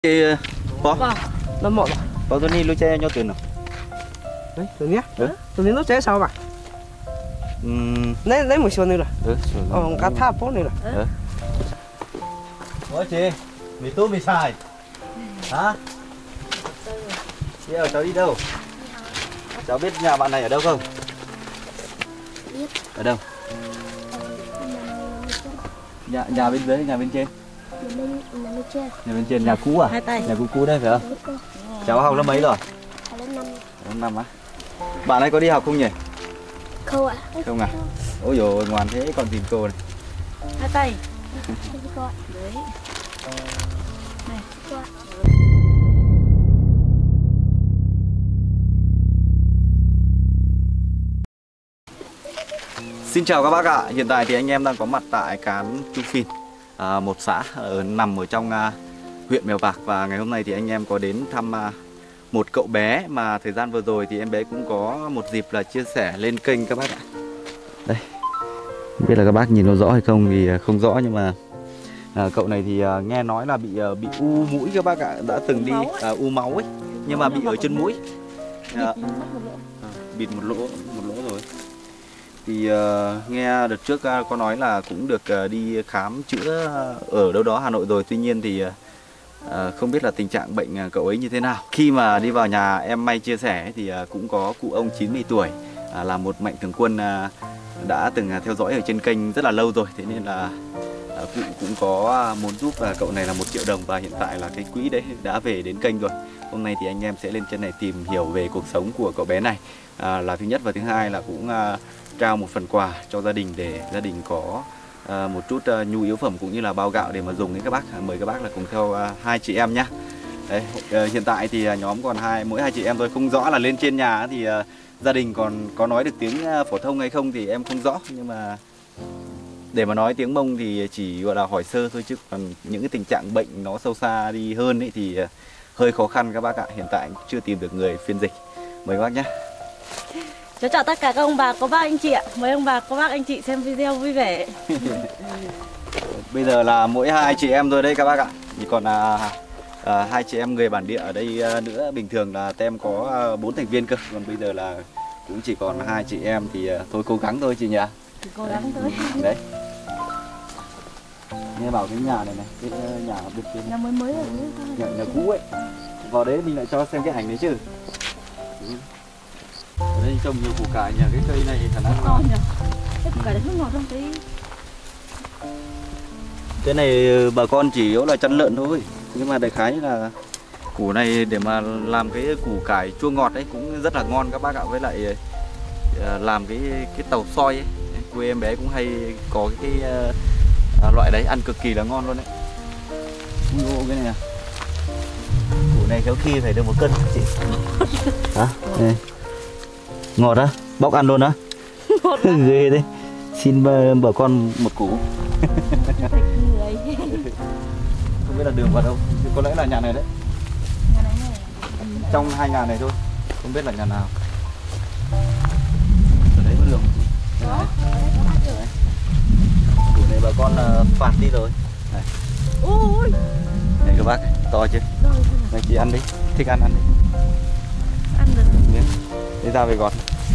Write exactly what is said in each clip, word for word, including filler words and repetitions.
Thì bó Vâng, năm một. bó tôi đi lui chơi nhau tiền nào. Đấy, tôi nhé. Ừ. Tôi nhớ nó chế sao mà. Ừm. Lấy lấy một số nữa là. Ừ. Ờ, cá tháp phố nữa là. Ừ. Ủa chị, mì tú mì xài. Hả? Bây giờ cháu đi đâu? Cháu biết nhà bạn này ở đâu không? Biết. Ở đâu? Nhà nhà bên dưới, nhà bên trên. Nhà bên nhà bên trên. Nhà bên trên, nhà cũ à? Hai tay. Nhà cũ cũ đây phải không? Đúng cô. Cháu học lớp mấy rồi? Ở lớp năm. Lớp năm á. Bạn ấy có đi học không nhỉ? Không ạ. Không à? Ôi dồi ngoan thế còn tìm cô này. Hai tay. Không có ạ. Đấy. Này, cô ạ. Xin chào các bác ạ. Hiện tại thì anh em đang có mặt tại Cán Chu Phin, à, một xã ở nằm ở trong à, huyện Mèo Vạc. Và ngày hôm nay thì anh em có đến thăm à, một cậu bé mà thời gian vừa rồi thì em bé cũng có một dịp là chia sẻ lên kênh các bác ạ. Đây, không biết là các bác nhìn nó rõ hay không thì không rõ, nhưng mà à, cậu này thì à, nghe nói là bị à, bị u mũi các bác ạ, đã từng đi à, u máu ấy, nhưng mà bị ở chân mũi. À, bịt một lỗ một lỗ rồi. Thì uh, nghe đợt trước uh, có nói là cũng được uh, đi khám chữa ở đâu đó Hà Nội rồi. Tuy nhiên thì uh, không biết là tình trạng bệnh uh, cậu ấy như thế nào. Khi mà đi vào nhà em May chia sẻ thì uh, cũng có cụ ông chín mươi tuổi, uh, là một mạnh thường quân uh, đã từng uh, theo dõi ở trên kênh rất là lâu rồi. Thế nên là uh, cụ cũng có uh, muốn giúp uh, cậu này là một triệu đồng. Và hiện tại là cái quỹ đấy đã về đến kênh rồi. Hôm nay thì anh em sẽ lên trên này tìm hiểu về cuộc sống của cậu bé này, uh, là thứ nhất. Và thứ hai là cũng uh, trao một phần quà cho gia đình để gia đình có uh, một chút uh, nhu yếu phẩm cũng như là bao gạo để mà dùng đến các bác. Mời các bác là cùng theo uh, hai chị em nhé. Đấy, uh, hiện tại thì uh, nhóm còn hai mỗi hai chị em thôi, không rõ là lên trên nhà thì uh, gia đình còn có nói được tiếng uh, phổ thông hay không thì em không rõ, nhưng mà để mà nói tiếng Mông thì chỉ gọi là hỏi sơ thôi, chứ còn những cái tình trạng bệnh nó sâu xa đi hơn ấy thì uh, hơi khó khăn các bác ạ. Hiện tại chưa tìm được người phiên dịch. Mời các bác nhé. Cháu chào tất cả các ông bà, có bác anh chị ạ. Mời ông bà, có bác anh chị xem video vui vẻ. Bây giờ là mỗi hai chị em thôi đấy các bác ạ. Chỉ còn là à, hai chị em người bản địa ở đây à, nữa. Bình thường là tem có à, bốn thành viên cơ. Còn bây giờ là cũng chỉ còn hai chị em thì à, thôi cố gắng thôi chị nhỉ. Thì cố gắng thôi. Đấy. Nghe bảo cái nhà này này, cái nhà bên kia. Nhà mới mới rồi. Nhà, nhà cũ ấy. Vào đấy mình lại cho xem cái ảnh đấy chứ. Ở đây trồng nhiều củ cải nhờ, cái cây này khả năng ngon nhỉ. Cái củ cải đấy không ngọt không thấy. Cái này bà con chỉ yếu là chăn lợn thôi. Nhưng mà đại khái là củ này để mà làm cái củ cải chua ngọt ấy cũng rất là ngon các bác ạ. Với lại làm cái cái tàu xôi ấy, quê em bé cũng hay có cái, cái à, loại đấy, ăn cực kỳ là ngon luôn đấy. Ngô cái này à. Củ này khéo khi phải được một cân chị. Hả? Đây. Ngọt á? Bóc ăn luôn á? Ghê đấy. Xin bà, bà con một củ. Không biết là đường vào đâu. Có lẽ là nhà này đấy. Nhà này này. Trong hai nhà này thôi. Không biết là nhà nào. Ở đấy có đường. Đó, Đấy. Củ này bà con uh, phạt đi rồi. Này. Ui. Này các bác, to chưa? Này chị ăn đi. Thích ăn ăn đi. Ăn được. Đi ra về gọt.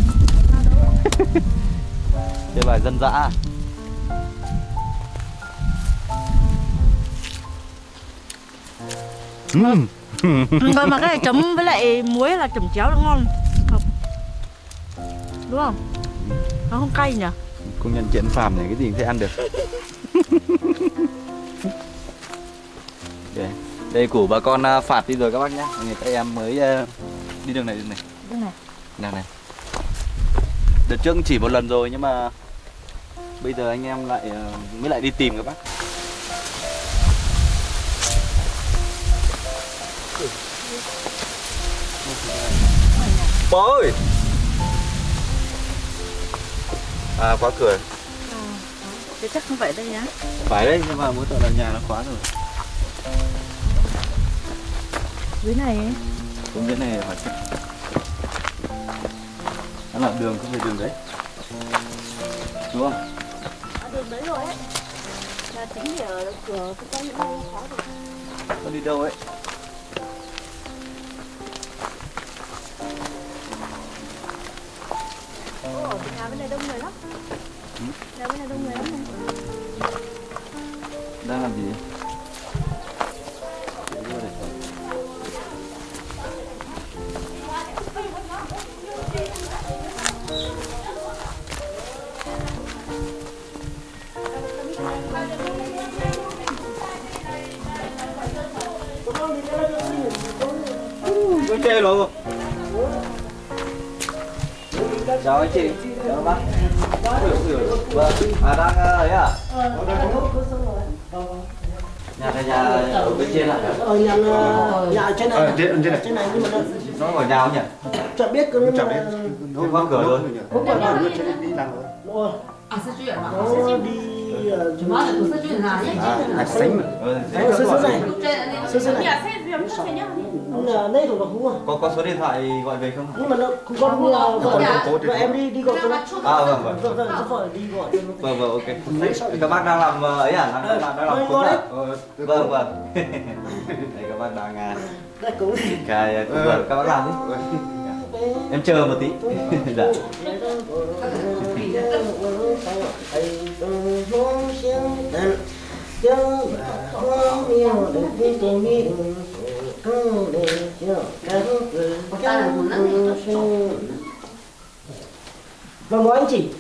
Đây bài dân dã. Uhm. Rồi mà cái này chấm với lại muối là chấm chéo là ngon. Hợp. Đúng không? Nó không cay nhỉ? Công nhân chuyện phàm này cái gì cũng thể ăn được. Đây, đây củ bà con phạt đi rồi các bác nhé. Người ta em mới đi đường này đường này. Đường này. Đường này. Đợt trước chỉ một lần rồi nhưng mà bây giờ anh em lại mới lại đi tìm các bác. Bố ơi. À khóa cửa. À, thế chắc không phải đây nhá. Phải đấy, nhưng mà mỗi tội là nhà nó khóa rồi. Dưới này ấy. Cũng dưới này hỏi xem. Nó là đường không phải đường đấy. Đúng không? À, đường đấy rồi ấy. Là tính ở cửa cái con khóa rồi. Con đi đâu ấy? Ở nhà bên này đông người lắm. Nhà bên này đông người lắm này. Đang làm gì? Tôi chê luôn. Chào anh chị, chào bác. Vâng, à đang ấy à? Nhà này nhà ở bên trên à? Ở nhà nhà trên này. trên trên này. Trên này nhưng mà nó Nó ở nhà không nhỉ? chẳng biết cái Chẳng biết. Nó khóa cửa rồi. Có cửa rồi đi làm rồi. nó 아, 쓰주야. nó đi ờ, 주말에 또 쓰주는 아니지? À, sánh mà. Ừ, Đấy, sơ sơ này. Sơ sơ này. 야, 새 비염 쳤냐? Nhưng là đây rồi nó không à. có có số điện thoại gọi về không? Nhưng mà nó không có vợ vợ vợ em đi đi gọi cho nó. À vâng vâng. Vợ vợ vợ phải đi gọi cho nó. Vâng vâng ok. Các bác đang làm ấy à? Đang, đang, đang làm cúng à? Ờ, vâng vâng. Đây các bác đang à, Đây cũng cái cúng vâng, các bác làm đi. Em chờ một tí. Dạ. Vâng, nói anh chị.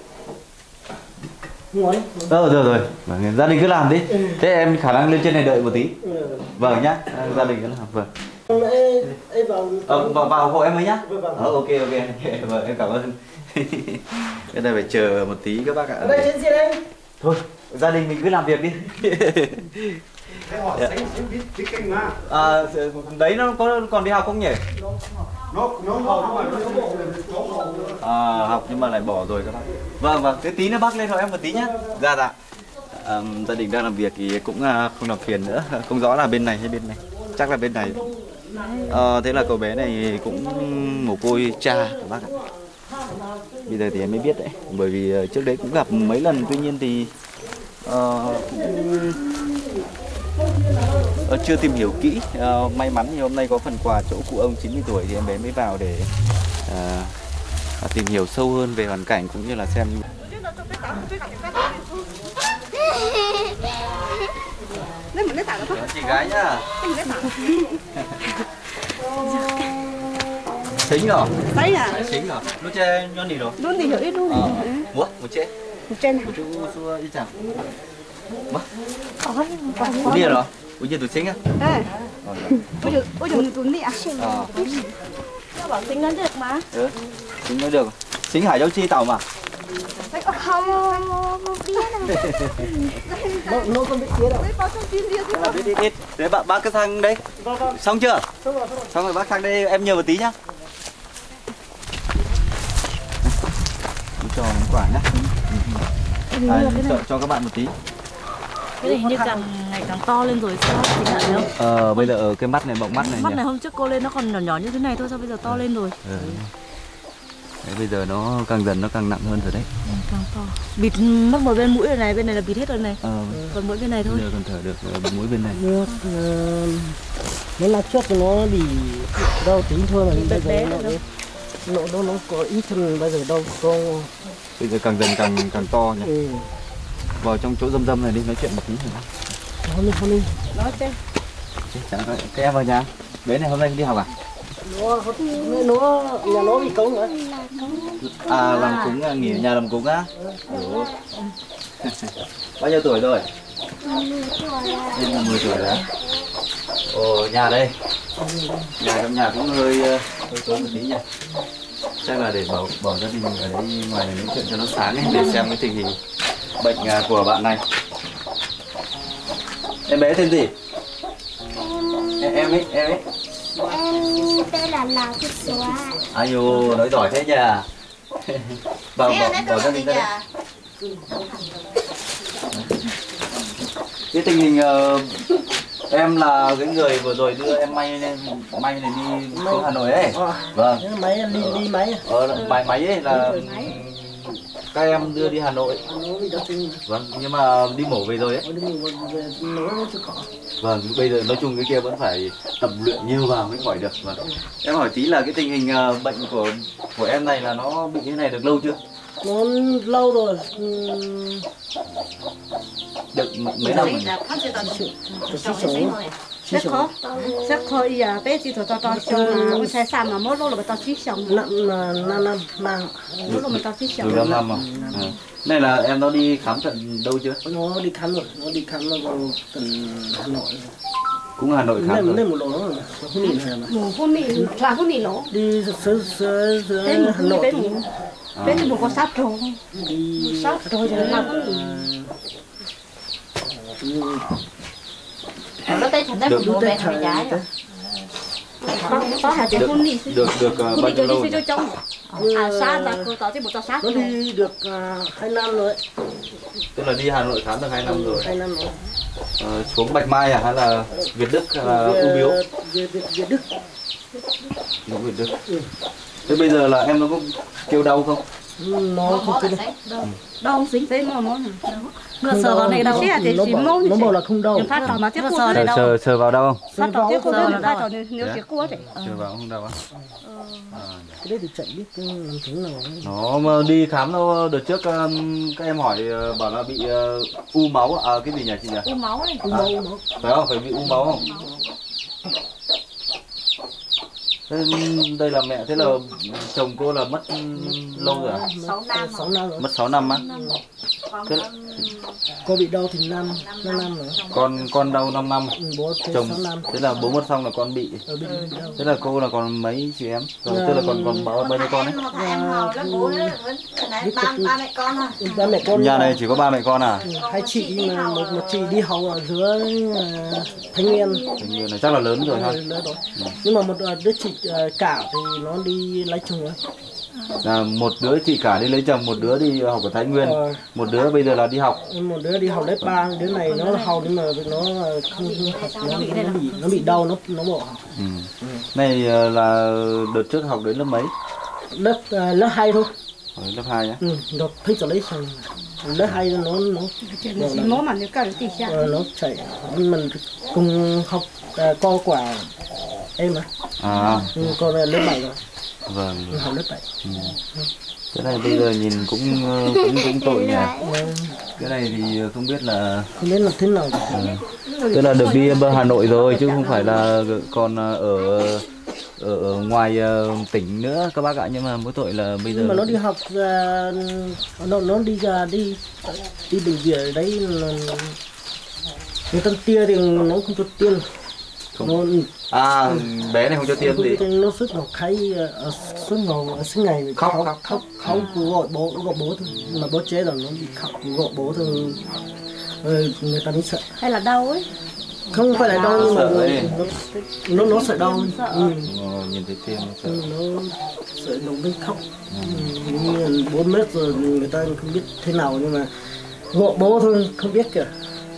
Ngồi đi. Rồi rồi rồi. Vâng, gia đình cứ làm đi. Thế em khả năng lên trên này đợi một tí. Vâng nhá. Gia đình cứ làm. Vâng. Ê, ê vào Ờ, vào, vào hộ em ấy nhá. Vâng, vâng. Ờ, ok ok. Vâng em cảm ơn. Cái này phải chờ một tí các bác ạ. ở đây trên xe đây. Thôi, gia đình mình cứ làm việc đi. Thế hỏi sánh sánh biết tiếng kinh mà. À, đấy nó có còn đi học không nhỉ? Nó nó học nhưng mà nó không bộ À, học nhưng mà lại bỏ rồi các bác. Vâng vâng, thế tí nữa bác lên hộ em một tí nhá. Dạ dạ. À, gia đình đang làm việc thì cũng à, không làm phiền nữa. Không rõ là bên này hay bên này. Chắc là bên này. À, thế là cậu bé này cũng mồ côi cha các bác ạ. Bây giờ thì em mới biết đấy. Bởi vì uh, trước đấy cũng gặp mấy lần, tuy nhiên thì uh, cũng uh, chưa tìm hiểu kỹ. Uh, may mắn thì hôm nay có phần quà chỗ cụ ông chín mươi tuổi thì em bé mới vào để uh, tìm hiểu sâu hơn về hoàn cảnh cũng như là xem. Chị gái nhá. Xính rồi. Đấy à. Xính rồi. Nó chơi nhon gì rồi? Luôn thì hiểu ít luôn. Ủa, một chế. Trên. Một chú xua đi chẳng. Mất. Có có. Ủa đi rồi. Ủa giờ tụi xính á. Ê. Ôi giời, ôi giời tụi đi à. Ờ. Nó bảo tính nó được mà. Ừ. Xính nói được. Xính Hải Châu Chi tàu mà. Không, không biết đâu. Nó nó không biết tiếng đâu. À, đi đi đi. Thế bác bác cứ sang đây. Xong chưa? Xong rồi bác sang đây em nhờ một tí nhá. Cho món quà nhá. À, cho, cho các bạn một tí. Cái này hình như càng ngày càng to lên rồi sao? Thì nhận thấy không? Ờ bây giờ ở cái mắt này, bọng mắt này Mắt nhỉ? này hôm trước cô lên nó còn nhỏ nhỏ như thế này thôi, sao bây giờ to lên rồi? Ừ. Đấy, bây giờ nó càng dần nó càng nặng hơn rồi đấy. Ừ, càng to. Bịt mất một bên mũi rồi này, bên này là bịt hết rồi này. Ờ, Còn mỗi bên này thôi. bây giờ còn thở được ở mũi bên này. Nó nó là trước nó bị đau tính thôi mà bây giờ nó nó nó nó có ít hơn bây giờ đâu có. Bây giờ càng dần càng càng to nhỉ. Ừ. Vào trong chỗ dâm dâm này đi nói chuyện một tí rồi. Không đi không đi. Nói xem. Chẳng các các em vào nhà. Bé này hôm nay đi học à? Nó nó nhà nó bị cống rồi. À làm cúng à, nghỉ ở nhà làm cúng á? Ủa. Bao nhiêu tuổi rồi? Em là mười tuổi rồi á. Ồ nhà đây. Nhà trong nhà cũng hơi hơi tối một tí nha. Chắc là để bảo bỏ gia đình ở đây ngoài này nói chuyện cho nó sáng ấy, để xem cái tình hình bệnh của bạn này. Em bé tên gì? Em, em ấy, em ấy. Em tên là Lào Thị Xóa. Ai dô, nói giỏi thế nhỉ. Bảo, bảo, bảo gia đình ra đây. Cái tình hình uh, em là cái người vừa rồi đưa em may lên may này đi xuống Hà Nội ấy. Vâng. Máy đi đi máy. Ờ, máy máy ấy là các em đưa đi Hà Nội. Hà Nội đã từng Vâng, nhưng mà đi mổ về rồi ấy. đi mổ về nó chưa có. Vâng, bây giờ nói chung cái kia vẫn phải tập luyện nhiều vào mới khỏi được. Vâng. Em hỏi tí là cái tình hình uh, bệnh của của em này là nó bị như này được lâu chưa? Nó lâu rồi. Uhm, Được mấy năm rồi? từ sinh sống. Rất khó, rất khó. Giờ bé chỉ thổi to to xong mà mới sai sao mà mỗi lúc là bị to chí xong. Năm năm năm năm. Mỗi lúc mình to chí Được xong. năm năm mà. À. Này là em nó đi khám tận đâu chưa? Nó đi khám rồi, nó đi khám nó vào tận Hà Nội. Cũng Hà Nội khám Nên rồi. nên một lỗ rồi, nó không nhìn này mà. Mù phun mì, là phun mì lỗ. Đi sơ sơ sơ Bé mù Hà phun Nội. bé mù, bé mù có sát trâu. Đi Sát trâu cho nó phun mì. Nó tới thành đất Được. của bé thằng trái rồi. Có hạt tiền phun mì. Được được uh, Phun bao mì cho nhiêu lâu đi rồi? cho trong. À sát ta cô tao thì một tao sát. nó đi được uh, hai năm rồi, Tức là đi Hà Nội khám được hai năm rồi. hai năm rồi. Ờ, xuống Bạch Mai à hay là Việt Đức hay là U Biếu? Về Việt Việt Đức. Nó Việt Đức. Thế bây giờ là em nó có kêu đau không? Nó không kêu Đâu không dính tới mò mò. Ngựa sờ vào này đâu sẽ thì nó chỉ bảo, mông nó bảo là không đau. Đừng phát tỏ mà tiếp cua Sờ sờ sờ vào đau không? phát tỏ tiếp cua Sờ đừng phát tỏ nếu chỉ cua thì. Sờ vào không đau á? Cái đấy thì chạy biết cái làm thế nào. Nó mà đi khám nó đợt trước um, các em hỏi uh, bảo là bị uh, u máu à cái gì nhỉ chị nhỉ? U máu này. U máu, u máu. Phải không? Phải bị u máu không? Thế, đây là mẹ, thế là chồng cô là mất lâu rồi à? sáu năm sáu năm rồi. Mất sáu năm á? Thế, Cô bị đau thì năm năm năm rồi. con con đau năm năm, Ừ, bố thế chồng sáu năm. thế là bố mất xong là con bị. Ở bên bị đau. Thế là cô là còn mấy chị em? Rồi, tức là còn còn bao bao nhiêu con ấy? một em hầu lớp bốn nữa này ba ba mẹ con thôi. Ba mẹ con Nhà này chỉ có ba mẹ con à? Ừ, hai chị nhưng mà một một chị đi học ở dưới uh, Thanh Nguyên. Hình như là chắc là lớn rồi ha. Lớn rồi. Nhưng mà một uh, đứa chị uh, cả thì nó đi lấy chồng rồi. Là một đứa chị cả đi lấy chồng, một đứa đi học ở Thái Nguyên, Ờ, một đứa bây giờ là đi học. một đứa đi học lớp ba, đứa này nó học nhưng mà nó không học, nó, nó bị nó bị đau, nó nó bỏ học. Ừ. Này ờ, là đợt trước học đến lớp mấy? Lớp uh, lớp hai thôi. Ở lớp hai nhá. Ừ, nó thích cho lấy chồng. Lớp hai nó nó Chuyện gì mó mà nếu cả được thì sao? ờ, nó chạy mình cùng học uh, co quả em mà. À, Ừ, con là lớp bảy rồi, vâng. học lớp bảy. Ừ. Cái này bây giờ nhìn cũng ờ, cũng cũng tội nhỉ. Ừ, Cái này thì không biết là không biết là thế nào. tức là được đi Hà Nội rồi chứ không phải là còn ở ở, ở ngoài ờ, tỉnh nữa các bác ạ, nhưng mà mỗi tội là bây giờ Nhưng mà nó đi học uh, nó nó đi ra đi đi bệnh viện ở đấy là người ta tia thì nó không cho tiêm. Nó à bé này không cho tiêm gì. nó suốt một cái ở suốt ngầu ở suốt ngày Khóc, khóc khóc. khóc khóc cứ gọi bố gọi bố thôi, mà bố chế rồi nó bị khóc cứ gọi bố thôi. Rồi người ta mới sợ, Hay là đau ấy? không phải là đau nhưng mà Sợ ấy. nó nó, nó sợ đau. Ừ. Ờ, nhìn thấy tiêm nó sợ. Ừ, nó sợ nó mới khóc. Ừ. Như bốn mét rồi người ta không biết thế nào nhưng mà gọi bố thôi không biết kìa.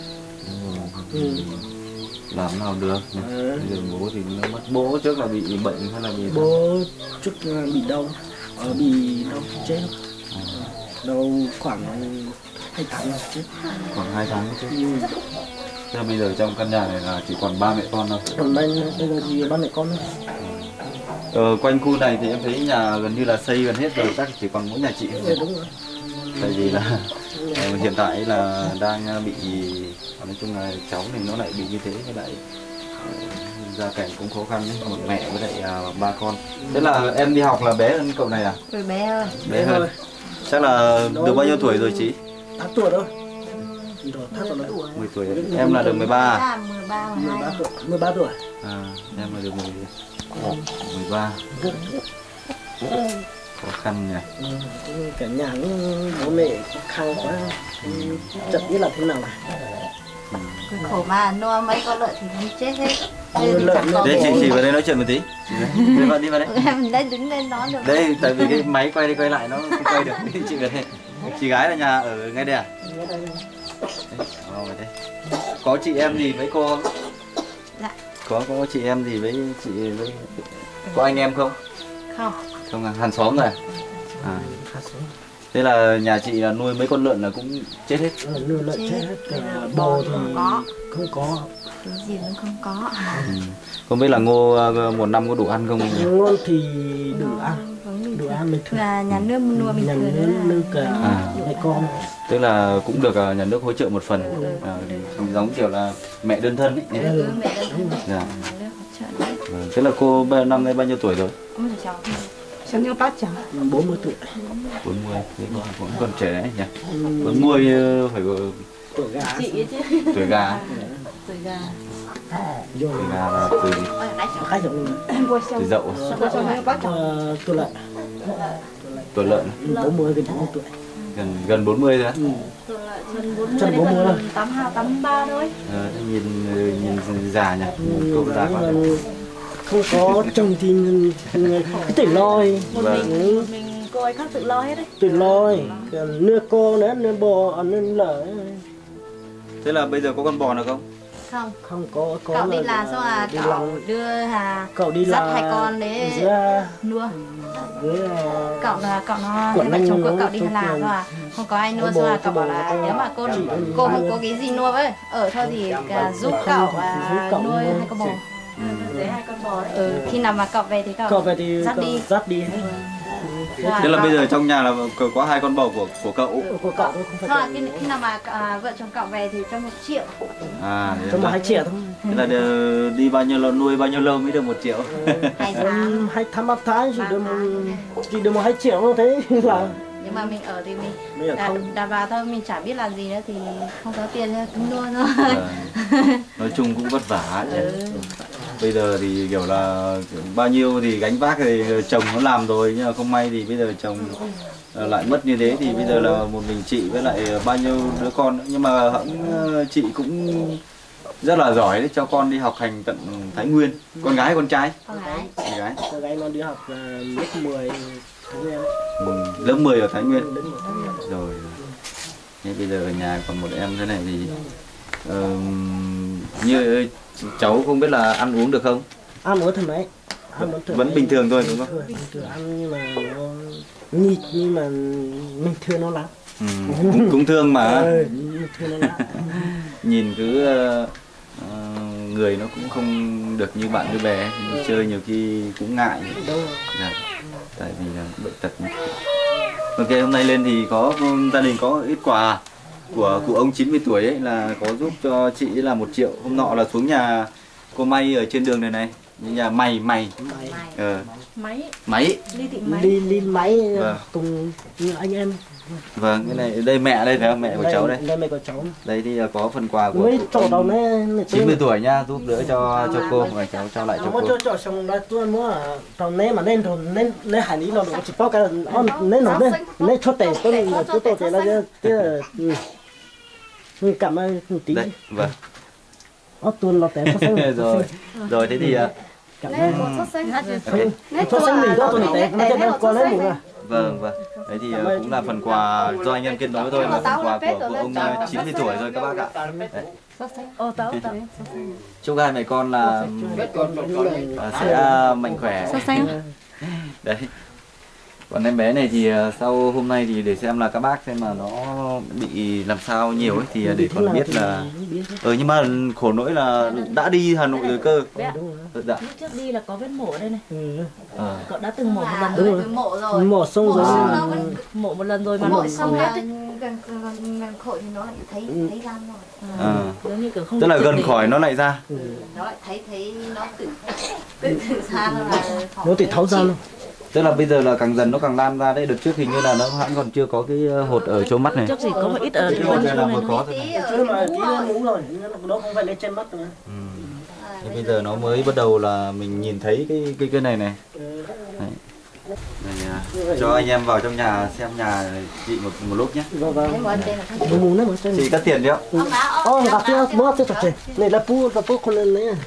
Ừ. Làm nào được nhỉ? Ừ. Bây giờ bố thì nó mất. Bố trước là bị bệnh hay là bị sao? Bố chút bị đau, ờ, bị đau chết, đau khoảng hai tháng rồi chết. Khoảng hai tháng chứ. Ừ. Thế là bây giờ trong căn nhà này là chỉ còn ba mẹ con thôi. Còn đây bây giờ thì ba mẹ con thôi. Ờ, quanh khu này thì em thấy nhà gần như là xây gần hết rồi, chắc chỉ còn mỗi nhà chị thôi. Ừ, đúng rồi. Tại vì là ờ, hiện tại là đang bị, nói chung là cháu này nó lại bị như thế, với lại ờ, gia cảnh cũng khó khăn ấy, một mẹ với lại à, ba con. Thế là em đi học là bé hơn cậu này à? Rồi bé ơi. Bé hơn. Chắc là được bao nhiêu tuổi rồi chị? tám tuổi thôi. Rồi, thắt rồi đấy. mười tuổi. Em là được mười ba à? À, mười ba, mười mười ba hai. tuổi, mười ba tuổi. À, em là được mười ba. Khó khăn nhỉ. Ừ, cả nhà cũng bố mẹ khó khăn quá, ừ, chật biết là thế nào. Cứ khổ mà nuôi mấy con lợn thì không chết hết. Ừ, lợn nó Đây chị chị vào đây nói chuyện một tí. Chị đây. Đi vào đi vào đây. Em đây đứng lên nói được. Đây, tại vì cái máy quay đi quay lại nó không quay được. Chị vào đây. Chị gái là nhà ở ngay đây à? Đấy, ở đây. Có chị em gì với cô không? Dạ. Có có chị em gì với chị với có anh em không? Không. Không à, hàng xóm rồi. À. Thế là nhà chị là nuôi mấy con lợn là cũng chết hết. Ờ, nuôi lợn chết hết, cả bò thì không có, không có. cái gì cũng không có. Ừ. Không biết là Ngô một năm có đủ ăn không nhỉ? Ngon thì đủ ăn, đủ ăn mình thường. Là nhà nước nuôi bình Nhà thường nước là nuôi cả À. hai con. Tức là cũng được uh, nhà nước hỗ trợ một phần, à, giống kiểu là mẹ đơn thân ấy. ừ, ừ, mẹ đã nuôi. Dạ. Nhà nước hỗ trợ đấy. Vâng. Thế là cô ba- năm nay bao nhiêu tuổi rồi? Ôi giời cháu. Sao nhau tát chẳng? bốn mươi tuổi. bốn mươi, thế còn cũng còn trẻ đấy nhỉ? bốn mươi uh, phải có Tuổi gà. Chị ấy chứ. tuổi gà. Tuổi gà. Rồi Tuổi gà là tuổi Ôi đấy cháu. khách rồi. tuổi dậu, Sao sao nhau tát chẳng? Ờ, tuổi lợn tuổi lợn bốn mươi gần bốn mươi tuổi. gần gần bốn mươi rồi á. Tuổi là chân bốn mươi Chân đến bốn mươi. gần tám hai tám ba thôi. Ờ, nhìn nhìn già nhỉ? Cô già quá. Nhưng mà không có chồng thì cái tuổi lôi, Một Vâng. mình một mình cô ấy khác tự lo hết đấy. tuổi lôi, nuôi cô nữa, nuôi bò, nuôi lợn. Thế là bây giờ có con bò nào không? Không. Không có có Cậu đi là- làm xong à đi cậu làm. đưa hà Cậu đi dắt là hai con để ra nuôi. với là Cậu là cậu nó Quận vợ chồng Ninh của cậu nó đi cho làm tiền. thôi à, không có ai nuôi Có xong à bò, cậu có bảo bò, là có- nếu mà cô chị ơi, cô nuôi. không có cái gì nuôi với ở thôi thì cả giúp Không, cậu giúp à, cậu nuôi nuôi. hai con bò. Để hai con bò đấy. Ừ, khi nào mà cậu về thì cậu, cậu về thì dắt cậu đi. dắt đi hết. Rồi, Thế là cậu- bây giờ trong nhà là có có hai con bò của của cậu. Của cậu cũng không phải Xong là cậu. khi, khi nào mà à, vợ chồng cậu về thì cho một triệu. À, thế Cho một là- hai triệu thôi. thế là đều- đi bao nhiêu lâu nuôi bao nhiêu lâu mới được một triệu. Hai Em tháng. hai tháng ba tháng chỉ Ba được một tháng. chỉ được một hai triệu thôi thế là Nhưng mà mình ở thì mình Mình ở đã, không. đã vào thôi, mình chả biết làm gì nữa thì không có tiền nữa, cứ nuôi thôi. Vâng. Nói chung cũng vất vả chứ. Ừ. Bây giờ thì kiểu là bao nhiêu thì gánh vác thì chồng nó làm rồi, nhưng mà không may thì bây giờ chồng ờ, lại mất như thế thì bây giờ là một mình chị với lại bao nhiêu đứa con nữa. Nhưng mà hẵng ờ, chị cũng rất là giỏi đấy, cho con đi học hành tận Thái Nguyên. Con gái hay con trai? Con gái. Con gái. cô gái nó đi học là lớp mười tháng em Ừ, lớp mười ở Thái Nguyên. đến một tháng em. Rồi. Thế bây giờ ở nhà còn một em thế này thì ờ, như cháu không biết là ăn uống được không? Ăn uống thoải mái. Ăn uống thoải Vẫn mái. bình thường thôi đúng không? Bình thường ăn nhưng mà nó nhịn nhưng mà mình thương nó lắm. Ừ, cũng, cũng thương mà. Ừ, mình thương nó lắm. Nhìn cứ ờ, ờ, người nó cũng không được như bạn như bé, đi chơi nhiều khi cũng ngại. Đâu rồi. Dạ. Tại vì là bệnh tật. Ok, hôm nay lên thì có gia đình có ít quà của cụ ông chín mươi tuổi ấy, là có giúp cho chị là một triệu. Hôm nọ là xuống nhà cô May ở trên đường này này, nhà mày mày Mày ờ, Máy, máy. ly thị máy. đi đi máy Vâng. cùng như anh em. Vâng, cái này đây mẹ đây phải không? Mẹ của cháu đây. Đây mẹ của cháu. Đây thì là có phần quà của Mới cụ trò đầu ông này chín mươi tuổi nha, giúp đỡ cho cho cô và cháu trao lại cho Nó cô. cho cho xong đó tôi mua tàu né mà nên rồi nên nên hải lý nó chỉ có cái on nên nó nên nên cho tiền tôi tôi tôi tiền là cái cái cảm ơn tí. Đây, vâng. Ó tuần là tiền có xanh Rồi. Rồi thế thì cảm Lấy ơn. một số xanh. ok. Cho xanh mì đó tôi để nó cho nó qua lấy mù à. Vâng vâng. Đấy thì ờ, cũng là phần quà do anh em kết nối thôi, là phần quà của cụ ông ờ, chín mươi tuổi rồi các bác ạ. Đấy. Ô tao tao. Chúc hai mẹ con là ờ, sẽ mạnh khỏe. Đấy. Còn em bé này thì ờ, sau hôm nay thì để xem là các bác xem mà nó bị làm sao nhiều ấy thì ờ, để còn biết là ờ nhưng mà khổ nỗi là đã đi Hà Nội rồi cơ. Ờ, dạ. Lúc trước đi là có vết mổ ở đây này. Ờ. Cậu đã từng mổ một lần Đúng rồi. rồi. Với mộ rồi. Mổ xong Mổ rồi. xong À. nó vẫn Mổ một lần rồi mà mổ nó xong không hết là ấy. gần gần gần khổi thì nó lại thấy thấy gan rồi. À. Giống như kiểu không Tức được là triệt gần để. khỏi nó lại ra. Nó lại thấy thấy nó tự tự tự ra nó là khó Nó thì tháo ra chịu. luôn. Tức là bây giờ là càng dần nó càng lan ra đấy. Đợt trước hình như là nó hẳn còn chưa có cái ờ, hột ở chỗ mắt này. Trước gì có một ít ở Cái hột bên này là chỗ này vừa có thôi. thôi. Tí ở Chứ cái mà mũ tí rồi. mũ rồi, nó không phải lên trên mắt nữa. Ừ. À, Thế bây giờ nó mới bắt đầu là mình nhìn thấy cái cái cái này này. Đấy. Này, à, cho anh em vào trong nhà xem nhà chị một một lúc nhé. Vâng Thế vâng. mà trên là không Mũ mũ nó mà trên. Chị cắt tiền chưa? Ông báo, Ô, ông gặp báo, chưa? ông Bố báo. chưa chặt chơi. Này là pu, là pu con lên này.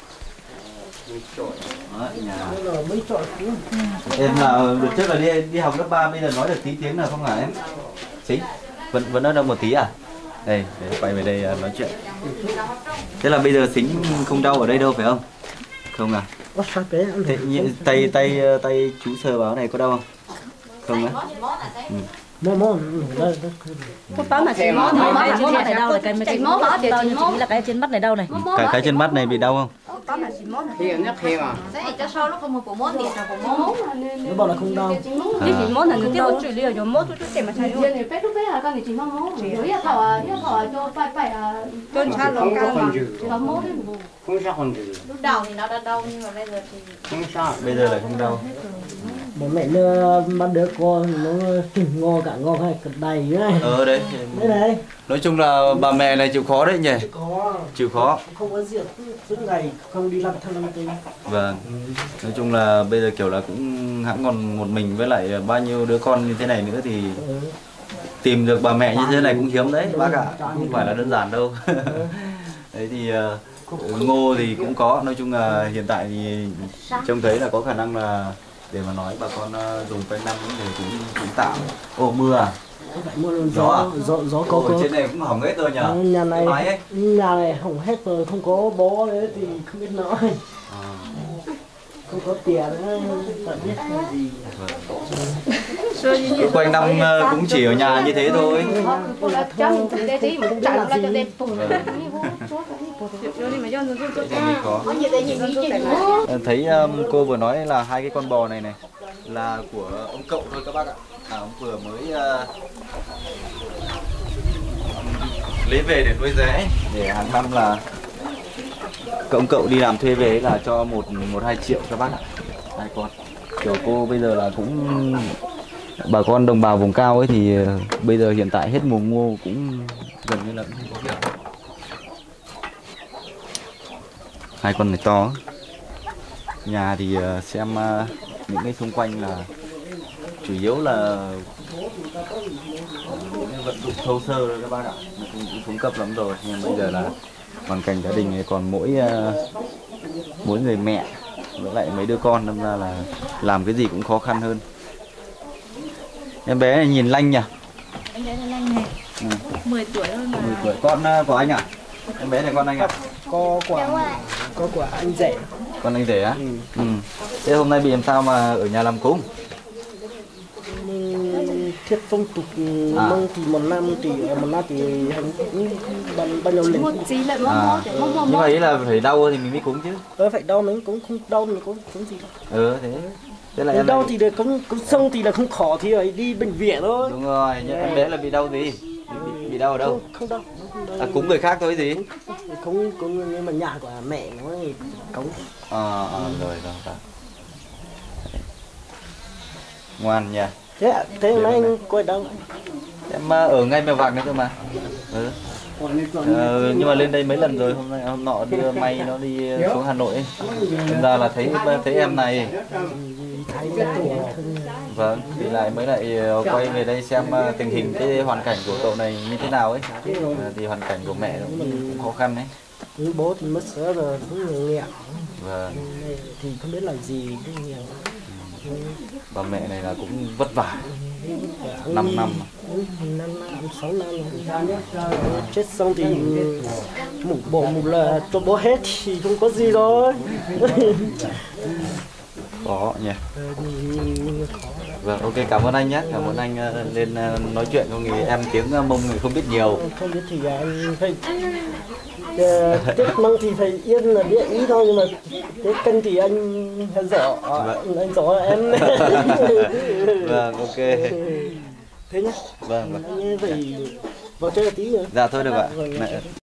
Đấy, nhà. Nó là mấy trọi. Em là đợt trước là đi đi học lớp ba, bây giờ nói được tí tiếng nào không hả em? Chính vẫn vẫn nói đâu một tí à? Đây, để quay về đây à, nói chuyện. Thế là bây giờ Sính không đau ở đây đâu phải không? Không à? Ó sai bé ăn Thế, được. nhị- tay tay tay chú sờ vào này có đau không? Không á? Ừ. mô mô đây Phút báo mà chị mốt này, cái trên mắt này đau này, cái Chị mốt hả? Chị đau như mốt. chị là cái trên mắt này đau này. Cái cái trên mắt này bị đau không? Có mà chị mốt. Khi nhất khi mà Thế cho sau lúc không một bộ mốt thì sao bộ mốt? nó bảo là không đau. Chứ chị mốt là người tiêu trị lý ở chỗ mốt chút tiền mà chạy luôn. Giờ bé lúc bé là con thì chỉ mong mốt, rồi giờ thọ à, giờ thọ cho phải phải à, Cho cha lòng không có cao mà. con trừ, thọ mốt đấy. không sao con trừ, Lúc đầu thì nó đã đau nhưng mà bây giờ thì không sao. Bây giờ lại không đau. Bố mẹ đưa bắt đứa con nó ngô cả ngô hay cực đầy đấy. Ờ đấy. Đây này. Nói chung là bà mẹ này chịu khó đấy nhỉ. Có. Chịu khó. Không có việc suốt ngày không đi làm thăm làm tình. Vâng. Nói chung là bây giờ kiểu là cũng hãng còn một mình với lại bao nhiêu đứa con như thế này nữa thì Ừ. tìm được bà mẹ như thế này cũng hiếm đấy bác ạ. Không phải là đơn giản đâu. Đấy thì uh, ngô thì cũng có. Nói chung là hiện tại thì trông thấy là có khả năng là để mà nói bà con uh, dùng quanh năm thì cũng cũng tạo. Ồ mưa à? Phải mua luôn Gió à? gió gió gió có Ồ, có. trên này cũng hỏng hết rồi nhỉ? Nhà này Máy ấy. nhà này hỏng hết rồi, không có bó đấy thì không biết nói. À. Không có tiền nữa, tận biết cái gì. Cứ quanh năm uh, cũng chỉ ở nhà như thế thôi. Cô là chăm để tí mà cũng chạy là cho đẹp tủ. Khó. Thấy um, cô vừa nói là hai cái con bò này này là của ông cậu thôi các bác ạ. À, ông vừa mới uh, lấy về để nuôi rễ, để hàng năm là ông cậu đi làm thuê về là cho một một hai triệu các bác ạ. Hai con. Kiểu cô bây giờ là cũng bà con đồng bào vùng cao ấy thì uh, bây giờ hiện tại hết mùa ngô cũng gần như là cũng không có việc. Hai con này to. Nhà thì uh, xem uh, những cái xung quanh là chủ yếu là những vật dụng thô sơ rồi các bác ạ. Nó cũng, cũng xuống cấp lắm rồi, nhưng bây giờ là hoàn cảnh gia đình này còn mỗi uh, mỗi người mẹ với lại mấy đứa con, đâm ra là làm cái gì cũng khó khăn hơn. Em bé này nhìn lanh nhỉ? Em bé này lanh này. Ừ. mười tuổi thôi mà. mười tuổi. Con uh, của anh à? Em bé này con anh à? Có quả có quả anh rể. Con anh rể á? Ừ. Ừ. Thế hôm nay bị làm sao mà ở nhà làm cúng? Thiết phong tục À. mong thì một năm thì một năm thì hành cũng bao bao nhiêu lần. Một tí lại mốt À. mốt để mốt mốt. Nhưng mà ý là phải đau thì mình mới cúng chứ. Ờ phải đau mình cũng không đau mình cũng cũng gì đâu. Ừ thế. Thế là em Đau lại- thì được cũng cũng xong thì là không khó thì phải đi bệnh viện thôi. Đúng rồi, nhưng em bé là bị đau gì? Bị, bị đau ở đâu? Không, không đau. Không đau. À, cúng người khác thôi gì? Không cũng nhưng mà nhà của mẹ nó thì cống. Ờ, à, rồi, rồi, rồi. Ngoan nha. Thế ạ, thế hôm nay anh quay đâu? Em uh, ở ngay Mèo Vạc nữa cơ mà. Ừ. Ờ, nhưng mà lên đây mấy lần rồi, hôm nay hôm nọ đưa May nó đi xuống Hà Nội ấy. Thành ra là thấy thấy em này. Thấy ra Vâng, thì lại mới lại ờ, quay về đây xem ờ, tình hình cái hoàn cảnh của cậu này như thế nào ấy. Ờ, thì hoàn cảnh của mẹ nó cũng, cũng khó khăn đấy. bố thì mất sớm rồi, cũng nghèo. Vâng, Thì không biết là gì cũng nghèo. bà mẹ này là cũng vất vả. năm năm. Năm năm, sáu năm rồi. Chết xong thì một bộ một là cho bố hết thì không có gì rồi. Có nhỉ. Vâng, ok, cảm ơn anh nhé. Cảm ơn anh uh, lên uh, nói chuyện không nghỉ em tiếng uh, Mông thì không biết nhiều. Không biết thì anh phải uh, Tết măng thì phải yên là địa ý thôi, nhưng mà Tết canh thì anh dở, Vâng. anh dở em. Vâng, ok. Thế nhá. Vâng, vâng. Anh phải vào chơi tí nữa. Dạ thôi được ạ. Vâng. Mẹ.